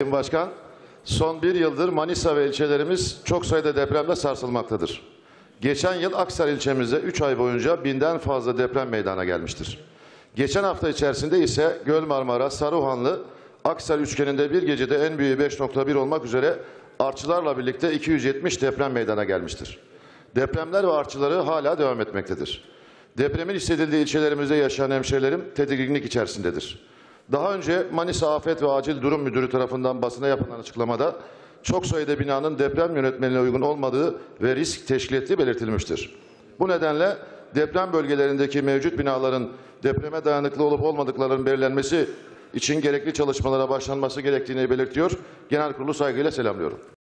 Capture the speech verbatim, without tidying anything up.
Sayın Başkan, son bir yıldır Manisa ve ilçelerimiz çok sayıda depremde sarsılmaktadır. Geçen yıl Aksaray ilçemizde üç ay boyunca binden fazla deprem meydana gelmiştir. Geçen hafta içerisinde ise Göl Marmara, Saruhanlı, Aksaray üçgeninde bir gecede en büyüğü beş nokta bir olmak üzere artçılarla birlikte iki yüz yetmiş deprem meydana gelmiştir. Depremler ve artçıları hala devam etmektedir. Depremin hissedildiği ilçelerimizde yaşayan hemşehrilerim tedirginlik içerisindedir. Daha önce Manisa Afet ve Acil Durum Müdürü tarafından basına yapılan açıklamada çok sayıda binanın deprem yönetmeliğine uygun olmadığı ve risk teşkil ettiği belirtilmiştir. Bu nedenle deprem bölgelerindeki mevcut binaların depreme dayanıklı olup olmadıklarının belirlenmesi için gerekli çalışmalara başlanması gerektiğini belirtiyor. Genel Kurulu saygıyla selamlıyorum.